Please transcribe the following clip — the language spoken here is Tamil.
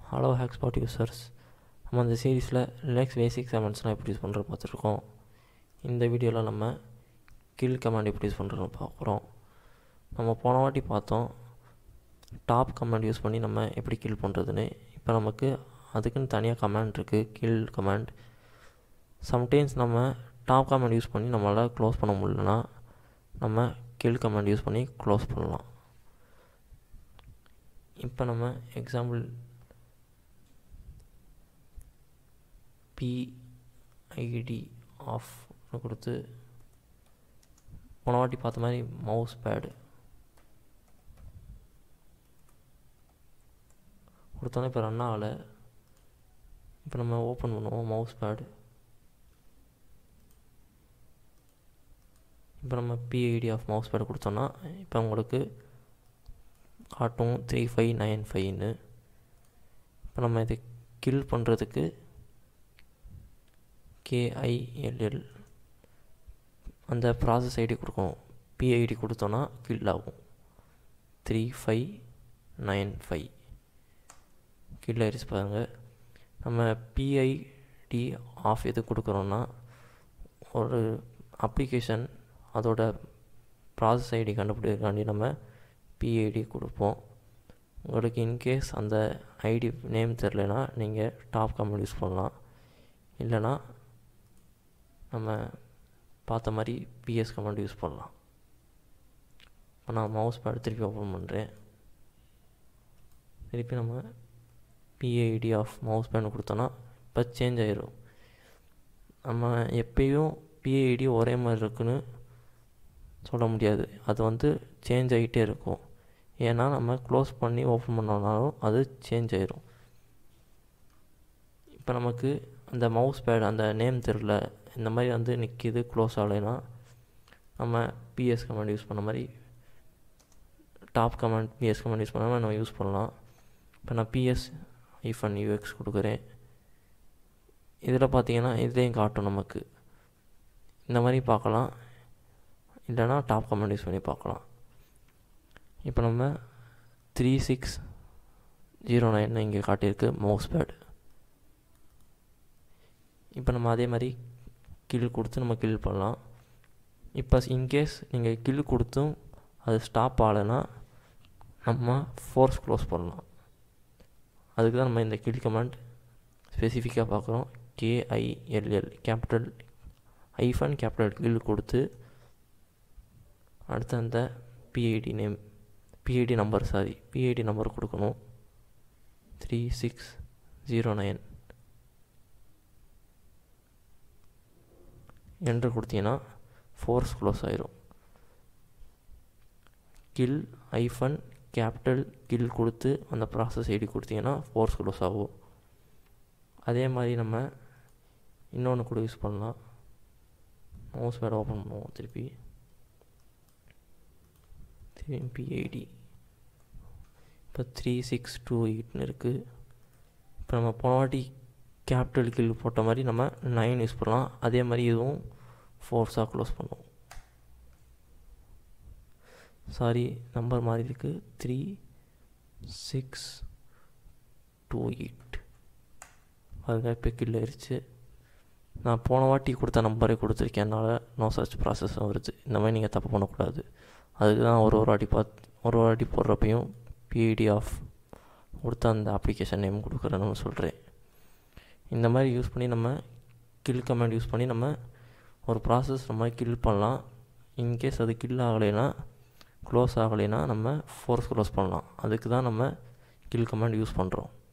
ஹலோ ஹேக்ஸ்பாட் யூசர்ஸ், நம்ம இந்த சீரீஸில் லினக்ஸ் பேசிக் கமெண்ட்ஸ்லாம் எப்படி யூஸ் பண்ணுறது பார்த்துருக்கோம். இந்த வீடியோவில் நம்ம கில் கமாண்ட் எப்படி யூஸ் பண்ணுறோன்னு பார்க்குறோம். நம்ம போன வாட்டி பார்த்தோம் டாப் கமாண்ட் யூஸ் பண்ணி நம்ம எப்படி கில் பண்ணுறதுன்னு. இப்போ நமக்கு அதுக்குன்னு தனியாக கமாண்ட் இருக்குது, கில் கமாண்ட். சம்டைம்ஸ் நம்ம டாப் கமாண்ட் யூஸ் பண்ணி நம்மளால் க்ளோஸ் பண்ண முடியலன்னா நம்ம கில் கமாண்ட் யூஸ் பண்ணி க்ளோஸ் பண்ணலாம். இப்போ நம்ம எக்ஸாம்பிள் PID ஆஃப்னு கொடுத்து போன வாட்டி பார்த்த மாதிரி மவுஸ் பேடு கொடுத்தோன்னா இப்போ ரன் ஆகலை. இப்போ நம்ம ஓப்பன் பண்ணுவோம் மவுஸ் பேடு. இப்போ நம்ம PID ஆஃப் மவுஸ் பேடு கொடுத்தோன்னா இப்போ உங்களுக்கு காட்டும் 3595ன்னு. இப்போ நம்ம இதை கில் பண்ணுறதுக்கு KILL அந்த ப்ராசஸ் ஐடி கொடுக்கணும். PID கொடுத்தோன்னா கில் ஆகும். 3595 கில் ஆயிடுச்சு பாருங்கள். நம்ம PID ஆஃப் எது கொடுக்குறோன்னா ஒரு அப்ளிகேஷன் அதோட ப்ராசஸ் ஐடி கண்டுபிடிக்காண்டி நம்ம PID கொடுப்போம். உங்களுக்கு இன்கேஸ் அந்த ஐடி நேம் தெரிலனா நீங்கள் டாப் கமாண்ட் யூஸ் பண்ணலாம். இல்லைனா நம்ம பார்த்த மாதிரி PS கமாண்ட் யூஸ் பண்ணலாம். இப்போ நான் மவுஸ் பேட் திருப்பி ஓப்பன் பண்ணுறேன். திருப்பி நம்ம PID ஆஃப் மவுஸ் பேட் கொடுத்தோன்னா இப்போ சேஞ்ச் ஆயிடும். நம்ம எப்பயும் PID ஒரே மாதிரி இருக்குன்னு சொல்ல முடியாது. அது சேஞ்ச் ஆகிட்டே இருக்கும். ஏன்னா நம்ம க்ளோஸ் பண்ணி ஓப்பன் பண்ணோம்னாலும் அது சேஞ்ச் ஆயிடும். இப்போ நமக்கு அந்த மவுஸ் பேட் அந்த நேம் தெரில, இந்த மாதிரி நிற்கிது, க்ளோஸ் ஆகலைன்னா நம்ம PS கமாண்ட் யூஸ் பண்ண மாதிரி top command PS command use பண்ணாமல் நம்ம யூஸ் பண்ணலாம். இப்போ நான் PS-UX கொடுக்குறேன். இதில் பார்த்தீங்கன்னா இதுலேயும் காட்டும் நமக்கு. இந்த மாதிரி பார்க்கலாம், இல்லைனா டாப் கமாண்ட் யூஸ் பண்ணி பார்க்கலாம். இப்போ நம்ம 3609 இங்கே காட்டியிருக்கு மவுஸ் பேட். இப்போ நம்ம அதே மாதிரி கில் கொடுத்து நம்ம கில் பண்ணலாம். இப்போ இன்கேஸ் நீங்கள் கில் கொடுத்தும் அது ஸ்டாப் ஆகலைன்னா நம்ம ஃபோர்ஸ் க்ளோஸ் பண்ணலாம். அதுக்கு தான் நம்ம இந்த கில் கமாண்ட் ஸ்பெசிஃபிக்காக பார்க்குறோம். KILL கேபிட்டல் கேபிட்டல் கில் கொடுத்து அடுத்து அந்த PID நம்பர் கொடுக்கணும். 3609 என்று கொடுத்தீங்கன்னா ஃபோர்ஸ் க்ளோஸ் ஆயிரும். கில் கேபிட்டல் கில் கொடுத்து அந்த ப்ராசஸ் ஐடி கொடுத்தீங்கன்னா ஃபோர்ஸ் க்ளோஸ் ஆகும். அதே மாதிரி நம்ம இன்னொன்று கூட யூஸ் பண்ணலாம். மவுஸ் பேட் ஓப்பன் பண்ணுவோம். திருப்பி PID இப்போ 3628ன்னு இருக்குது. இப்போ நம்ம போன வாட்டி கேபிட்டல் கில் போட்ட மாதிரி நம்ம 9 யூஸ் பண்ணலாம். அதே மாதிரி இதுவும் ஃபோர்ஸாக க்ளோஸ் பண்ணுவோம். சாரி, நம்பர் மாதிரி இருக்குது. 3628 அதுக்காக இப்போ கில் ஆயிடுச்சு. நான் போன வாட்டி கொடுத்த நம்பரே கொடுத்துருக்கேன், என்னால் நோ சர்ச் ப்ராசஸும் வருது. இந்த மாதிரி நீங்கள் தப்பு பண்ணக்கூடாது. அதுக்கு தான் ஒரு வாட்டி போடுறப்பையும் PID ஆஃப் கொடுத்து அந்த அப்ளிகேஷன் நேம் கொடுக்குறேன்னு சொல்கிறேன். இந்த மாதிரி யூஸ் பண்ணி நம்ம கில் கமாண்ட் யூஸ் பண்ணி நம்ம ஒரு ப்ராசஸ் நம்ம கில் பண்ணலாம். இன்கேஸ் அது கில் ஆகலைன்னா, க்ளோஸ் ஆகலைன்னா நம்ம ஃபோர்ஸ் க்ளோஸ் பண்ணலாம். அதுக்கு தான் நம்ம கில் கமாண்ட் யூஸ் பண்ணுறோம்.